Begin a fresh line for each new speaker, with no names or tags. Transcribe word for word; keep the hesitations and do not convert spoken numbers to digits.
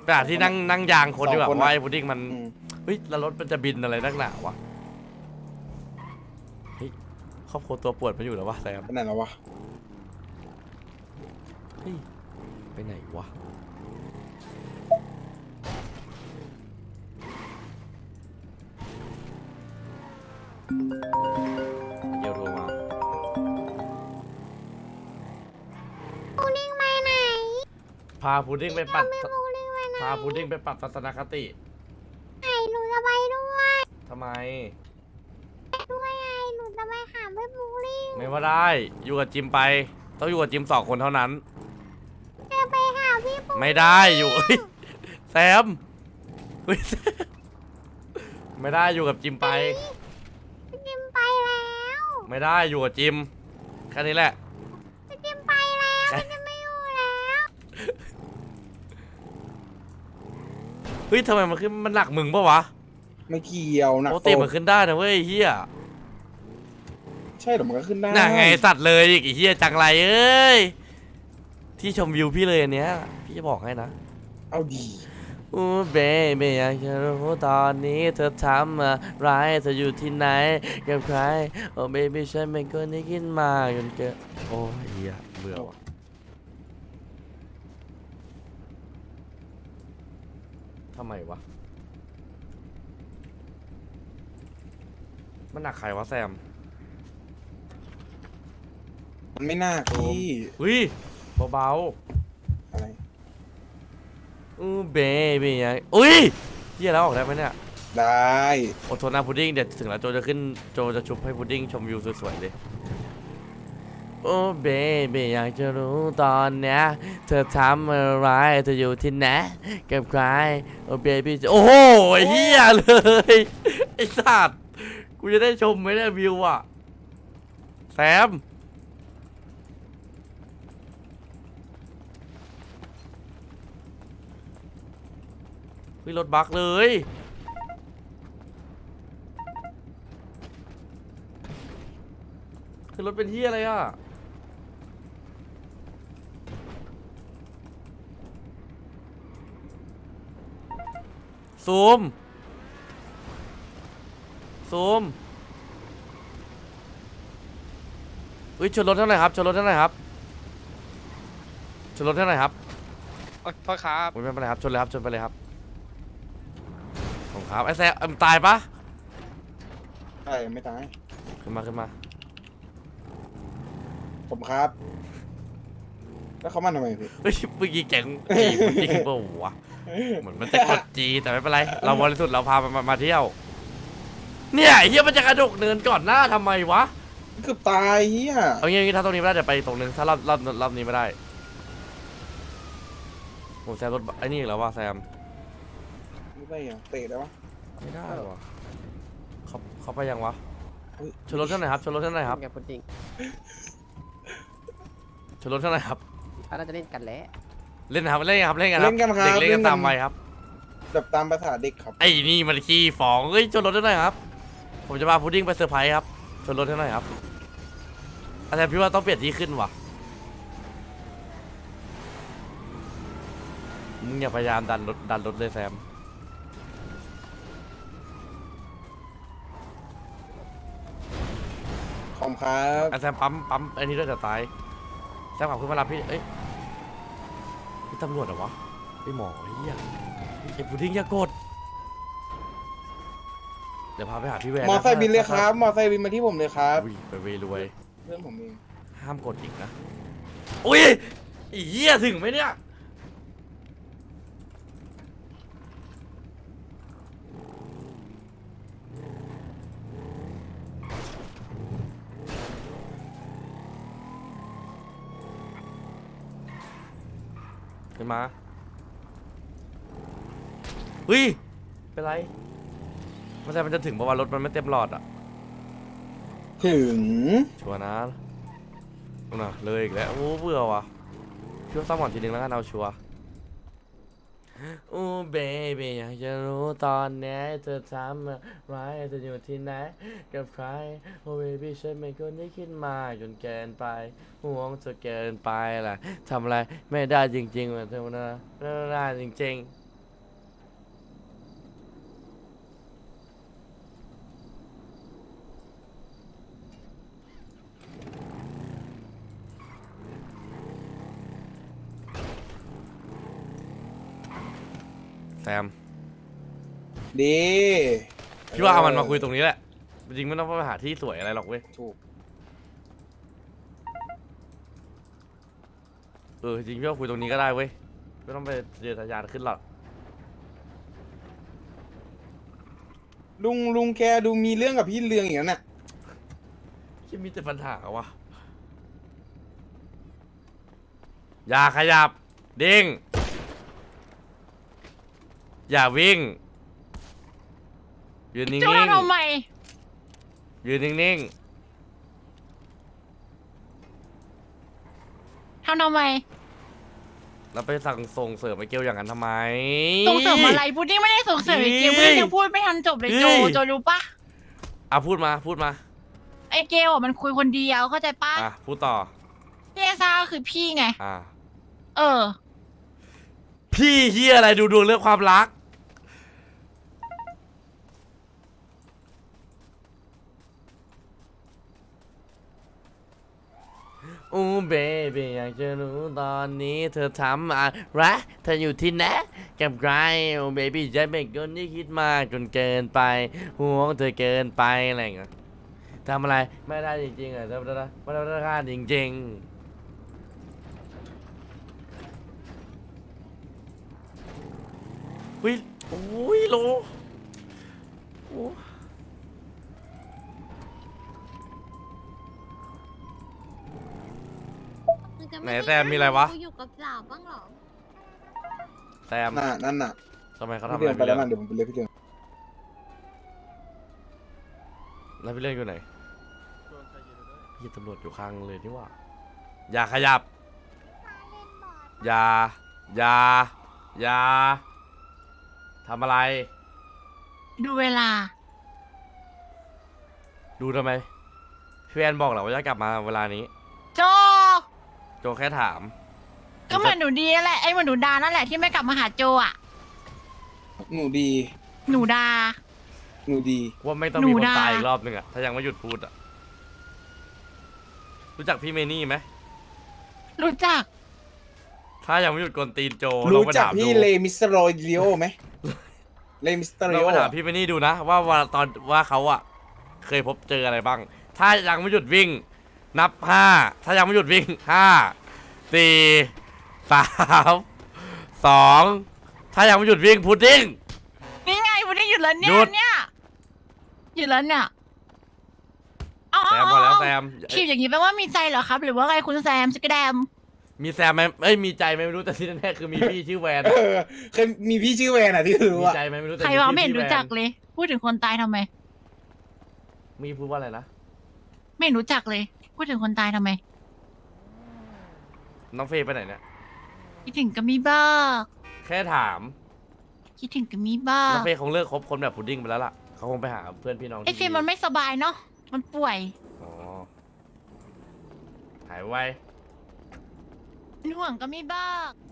ไปหาที่นั่งนั่งยางคนดีกว่าเพราะไอ้พุดดิ้งมันเฮ้ยแล้วรถมันจะบินอะไรนักหนาวะเฮ้ยครอบครัวตัวปวดมาอยู่แล้ววะแซม
ไปไหนแล้ววะ
เฮ้ยไปไหนวะเดี๋ยวโทรมา
พุดดิ้งไปไหน
พาพุดดิ้งไปปัดพาพุดดิ้งไปปรับทัศนคติ
ไหนหนูจะไปด้วย
ทำไม
ด้วยไงหนูจะไปหาแม่พุดดิ้ง
ไม่ว่าได้อยู่กับจิมไปต้องอยู่กับจิมสองคนเท่านั้น
จะไปหาพี่พุดดิ้ง
ไม่ได้อยู่แซมไม่ได้อยู่กับจิมไป
จิมไปแล้ว
ไม่ได้อยู่กับจิมแค่นี้แหละ
จิมไปแล้วจิมไม่อยู่แล้ว
เฮ้ยทำไมมันขึ้นมันหนักมึงปะวะ
ไม่เกี่ยวนะ
ปกติมันขึ้นได้นะเว้ยเฮีย
ใช่หรอมันก็ขึ้นได้
น่าไงสัตว์เลยอีกเฮียจังไรเอ้ยที่ชมวิวพี่เลยอันเนี้ยพี่จะบอกให้นะ
เอาดี
อู้เบบี้อยากจะรู้ตอนนี้เธอทำอะไรเธออยู่ที่ไหนกับใครโอ้เบบี้ฉันเป็นคนที่กินมาจนเกิดโอ้ยเฮียเบื่อว่ะทำไมวะมันหนักใครวะแซม
มันไม่น่าพี่
อุ้ยเบา
ๆอะไร
อู้เบบี้ไงอุ้ยเฮียแล้วออกได้ไหมเนี่ย
ได้
อดทนนะพุดดิ้งเดี๋ยวถึงแล้วโจจะขึ้นโจจะชุบให้พุดดิ้งชมวิวสวยๆเลยโอ้เบบี้อยากจะรู้ตอนเนี้ยเธอทำอะไรเธออยู่ที่ไหนกับใครโอ้เบบี้โอ้โหเฮียเลยไอ้สัตว์กูจะได้ชมไหมเนี่ยวิวอ่ะแซมวิรถบักเลยคือรถเป็นที่อะไรอ่ะซูมซูมอุ้ยชนรถเท่าไหร่ครับชนรถเท่าไหร่ครับชนรถเท่าไหร่ครับ
พ่อครับ
ไม่เป็นไรครับชนเลยครับชนไปเลยครับผมครับไอ้แซ่มตายปะ
ใช่ไม่ตาย
ขึ้นมาขึ้นมา
ผมครับแล้วเขามาทำไมพี่
เฮ้ยเมื่อกี้แกงจีมันจริงเปล่าวะเหมือนมันจะกดจีแต่ไม่เป็นไรเราบริสุทธิ์เราพามันมาเที่ยวเนี่ยเฮียมันจะกระโดดเนินก่อนหน้าทำไมวะ
เกือบตายเฮีย
เอางี้ถ้าตรงนี้ไม่ได้เดี๋ยวไปตรงนึงถ้ารอบรอบรอบนี้ไม่ได้โอ้แซมรถไอ้นี่แล้ววะแซม
ไม่ได้ยังเตะได้ปะ
ไม่ได้วะเขาเขาไปยังวะชนรถเท่าไหร่ครับชนรถเท่าไหร่ครับชนรถเท่าไหร่ครับ
เขาน่าจะเล่นกันแล้ว
เล่นครับเล่นครับเล่นกันครับเด็กเล่นกันตามวัยครับ
แบบตามภาษาเด็กครับ
ไอ้นี่มันขี้ฝองเฮ้ยชนรถเท่าไหร่ครับผมจะพาพุดดิ้งไปเซอร์ไพรส์ครับชนรถเท่าไหร่ครับอาจารย์พี่ว่าต้องเปลี่ยนที่ขึ้นว่ะมึงอย่าพยายามดันรถดันรถเลยแซม
ขอบครับ
ไอ้แซมปั๊มปั๊มไอ้นี่ด้วยจะตายแซมขับขึ้นมารับพี่เอ้ยพี่ตำรวจเหรอวะพี่หมอเฮียไอ้พุดดิ้งอย่ากดเดี๋ยวพาไปหาพี่แวน
มอไซค์บินเลยครับมอไซค์บินมาที่ผมเลยครับ
ไปเวรวย
เพื่อนผมเอง
ห้ามกดอีกนะอุ้ยไอ้เหี้ยถึงไหมเนี่ยขึ้นมาเฮ้ยเป็นไรไม่ใช่มันจะถึงเพราะว่ารถมันไม่เต็มหลอดอ่ะ
ถึง
ชัวร์นะน่ะเลยอีกแล้วโอ้เบื่อว่ะพี่ว่าซ่อมก่อนทีนึงแล้วกันเอาชัวร์โอ้เบบี้อยากจะรู้ตอนนี้เธอทำอะไรเธออยู่ที่ไหนกับใครโอ้เบบี้ฉันไม่ควรได้คิดมาจนเกินไปห่วงเธอเกินไปแหละทำอะไรไม่ได้จริงๆเหมือนเธอนะไม่ได้จริงๆแซม
ดี
พี่ว่าเอามันมาคุยตรงนี้แหละจริงไม่ต้องไปหาที่สวยอะไรหรอกเว้ย
ถูก
เออจริงพี่ว่าคุยตรงนี้ก็ได้เว้ยไม่ต้องไปเจอทะยานขึ้นหรอก
ลุงลุงแกดูมีเรื่องกับพี่เรืองอย่างนั้นน่ะ
ที่มีแต่ปัญหาวะอย่าขยับดิ้งอย่าวิ่งยืนนิ่ง
จูทำไม
ๆยืนนิ่ง
ทำทำไม
ๆแล้วไปสั่งส่งเสริมไอ้เกลอย่างนั้นทำไม
ส่งเสริมอะไรพุดดิ้งไม่ได้ส่งเสริมไอ้เกล
เฮ้
พุด
ย
ดิ้งยังพูดไม่ทันจบเลยโจ
เฮ้ย
โจรู้ปะ
อ่ะพูดมาพูดมา
ไอ้เกลอ่ะมันคุยคนเดียวเข้าใจปะ
อ่ะพูดต่อ
พี่เอซ่าก็คือพี่ไง
อ่ะ
เออ
พี่เฮียอะไรดูดวงเรื่องความรักโอ้เบบี้อยากจะรู้ตอนนี้เธอทำอะไรเธออยู่ที่ไหนกับใครโอ้เบบี้จะเป็นคนที่คิดมากจนเกินไปห่วงเธอเกินไปอะไรอย่างเงี้ยทำอะไรไม่ได้จริงๆอ่ะทำไม่ได้ไม่ได้ค่าจริงๆวิโอ้ยโลโอ้ ไหนแซมมีอะไรวะ
อยู่กับสาวบ้างเหรอ
แซม
น่ะนั่นน่ะ
ทำไมเขาทำ
พี่
อะ
เรื
ไร
องไป
พี่
แล้
เรื่
ว
อง
นั่นเดี๋ยวผมไปเรียกพี่เรือง
แล้วพี่เรื่องอยู่ไหนพี่ตำรวจอยู่ข้างเลยนี่หว่าอย่าขยับอย่าอย่าอย่าทำอะไร
ดูเวลา
ดูทำไมพี่แอนบอกเหรอว่าจะกลับมาเวลานี้
โจ
โจแค่ถาม
ก็เหมือนหนูดีนั่นแหละไอ้เหมือนหนูดานั่นแหละที่ไม่กลับมาหาโจอ่ะ
หนูดี
หนูดา
หนูดี
ว่าไม่ต้อง
หนู
มีคน
ด่า
ตายอีกรอบนึงอะถ้ายังไม่หยุดพูดอะรู้จักพี่เมนี่ไหม
รู้จัก
ถ้ายังไม่หยุดกวนตีนโจลอง
รู้
ไป
จัก
ถาม
พี่
ดู
เลมิสเตอร์โรเลียวไหมเลมิสเตอร์
ล
โร
อง
เลี
ไป
ยว
ถามพี่เมนี่ดูนะว่าว่าตอนว่าเขาอะเคยพบเจออะไรบ้าง ถ้ายังไม่หยุดวิ่ง นับห้าถ้ายังไม่หยุดวิ่งห้าสี่สามสองถ้ายังไม่หยุดวิ่งพุดดิ้ง
นี่ไงพุดดิ้งหยุดแล้วเนี่
หยุ
ย
ด
เนี่ยหยุดแล้วเนี่ยอ๋อ
แซมพอแล้วแซม
ขีบอย่างนี้แปลว่ามีใจเหรอครับ หรือว่าไงคุณแซมสกแดม
มีแซมไหมเอ้ยมีใจไหมไม่รู้แต่ที่แน่ๆคือมีพี่ชื่อแวน
เออเคยมีพี่ชื่อแวนอ่ะที่รู้
มี
อ่ะ
ใจไหมไม่รู้แต่
ใคร
มี
วะ
พี่
ไม่เห็น
ชื่อ
รู้
แวน
จักเลย พูดถึงคนตายทำไม
มีพูดว่าอะไรนะ
ไม่เห็นรู้จักเลย พูดถึงคนตายทำไม
น้องเฟย์ไปไหนเนี่ย
คิดถึงก็มีบ้าง
แค่ถาม
คิดถึงก็มีบ้าง
น้องเฟย์คงเลิกคบคนแบบพุดดิ้งไปแล้วล่ะเขาคงไปหาเพื่อนพี่น้อง
ไอ้
ที่
ฟิล์มมันไม่สบายเนาะมันป่วย
อ๋อหายไว
เป็นห่วงก็มีบ้าง